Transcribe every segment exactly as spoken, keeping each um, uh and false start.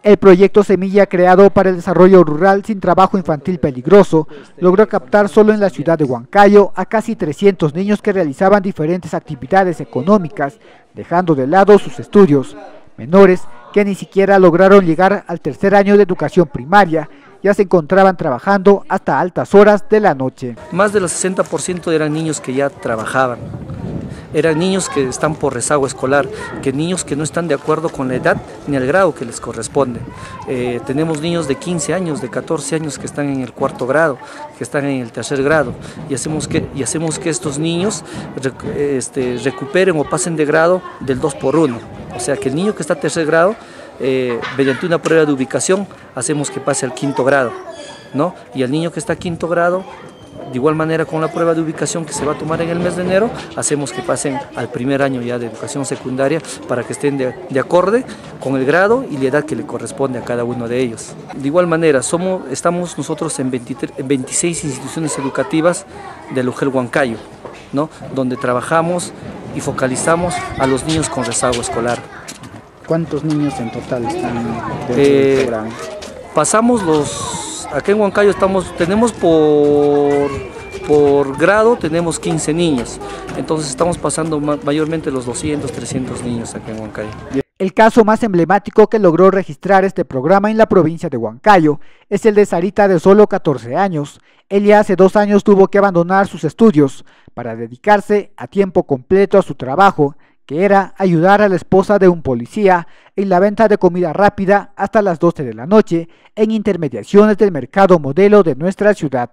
El proyecto Semilla, creado para el desarrollo rural sin trabajo infantil peligroso, logró captar solo en la ciudad de Huancayo a casi trescientos niños que realizaban diferentes actividades económicas, dejando de lado sus estudios. Menores que ni siquiera lograron llegar al tercer año de educación primaria, ya se encontraban trabajando hasta altas horas de la noche. Más del sesenta por ciento eran niños que ya trabajaban. Eran niños que están por rezago escolar, que niños que no están de acuerdo con la edad ni el grado que les corresponde. Eh, tenemos niños de quince años, de catorce años que están en el cuarto grado, que están en el tercer grado, y hacemos que, y hacemos que estos niños este, recuperen o pasen de grado del dos por uno. O sea que el niño que está en tercer grado, eh, mediante una prueba de ubicación, hacemos que pase al quinto grado, ¿no? Y al niño que está a quinto grado, de igual manera con la prueba de ubicación que se va a tomar en el mes de enero, hacemos que pasen al primer año ya de educación secundaria para que estén de, de acorde con el grado y la edad que le corresponde a cada uno de ellos. De igual manera, somos, estamos nosotros en, veintitrés, en veintiséis instituciones educativas del Ujel Huancayo, ¿no? Donde trabajamos y focalizamos a los niños con rezago escolar. ¿Cuántos niños en total están dentro eh, del programa? Pasamos los... Acá en Huancayo estamos, tenemos por, por grado tenemos quince niños, entonces estamos pasando mayormente los doscientos, trescientos niños acá en Huancayo. El caso más emblemático que logró registrar este programa en la provincia de Huancayo es el de Sarita, de solo catorce años. Ella hace dos años tuvo que abandonar sus estudios para dedicarse a tiempo completo a su trabajo, que era ayudar a la esposa de un policía en la venta de comida rápida hasta las doce de la noche en intermediaciones del mercado modelo de nuestra ciudad.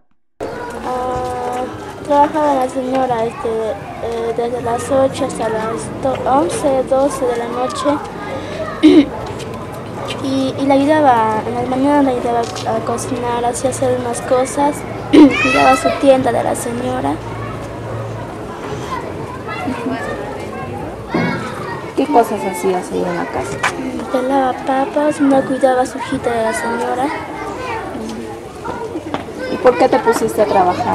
Uh, trabajaba la señora este, eh, desde las ocho hasta las once, doce de la noche y, y le ayudaba, en las mañanas le ayudaba a cocinar, hacía hacer unas cosas, cuidaba su tienda de la señora. ¿Qué cosas hacías ahí en la casa? Pelaba papas, no cuidaba a su hijita de la señora. ¿Y por qué te pusiste a trabajar?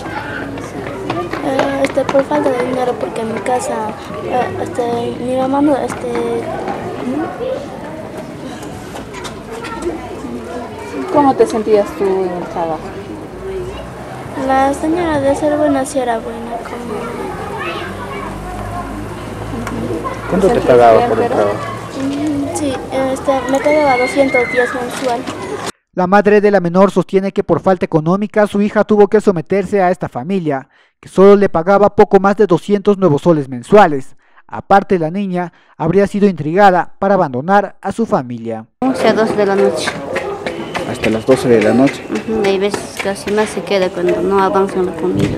Eh, este, por falta de dinero, porque en mi casa, eh, este, mi mamá no, este... ¿Cómo te sentías tú en el trabajo? La señora de ser buena sí era buena, como... ¿Cuánto te pagaba por el trabajo? Sí, este, me pagaba doscientos diez mensual. La madre de la menor sostiene que por falta económica su hija tuvo que someterse a esta familia, que solo le pagaba poco más de doscientos nuevos soles mensuales. Aparte, la niña habría sido intrigada para abandonar a su familia. once a doce de la noche. Hasta las doce de la noche. Uh-huh. Hay veces casi más se queda cuando no avanzan la comida.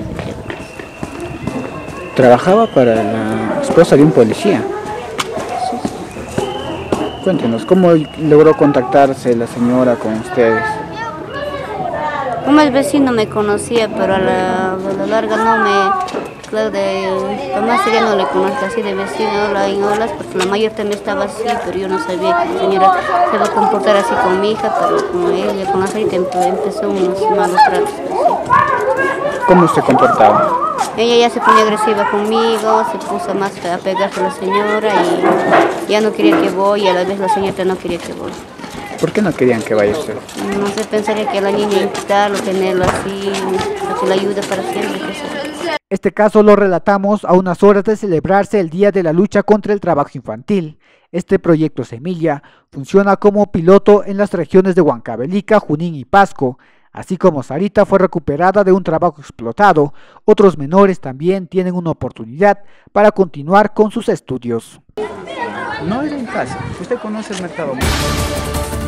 Trabajaba para la esposa de un policía. Cuéntenos, ¿cómo logró contactarse la señora con ustedes? Como el vecino me conocía, pero a la, a la larga no me... Claro, de más ya no le conozco así de vecino, hola en olas, porque la mayor también estaba así, pero yo no sabía que la señora se va a comportar así con mi hija, pero como ella con la Sarita empezó unos malos tratos. Así. ¿Cómo se comportaba? Ella ya se ponía agresiva conmigo, se puso más a pegarse a la señora y ya no quería que voy, y a la vez la señora no quería que voy. ¿Por qué no querían que vaya usted? No sé, pensaría que a la niña invitarlo, tenerlo así, que la ayude para siempre. Que sea. Este caso lo relatamos a unas horas de celebrarse el Día de la Lucha contra el Trabajo Infantil. Este proyecto Semilla funciona como piloto en las regiones de Huancavelica, Junín y Pasco. Así como Sarita fue recuperada de un trabajo explotado, otros menores también tienen una oportunidad para continuar con sus estudios. No era en casa. Usted conoce el mercado.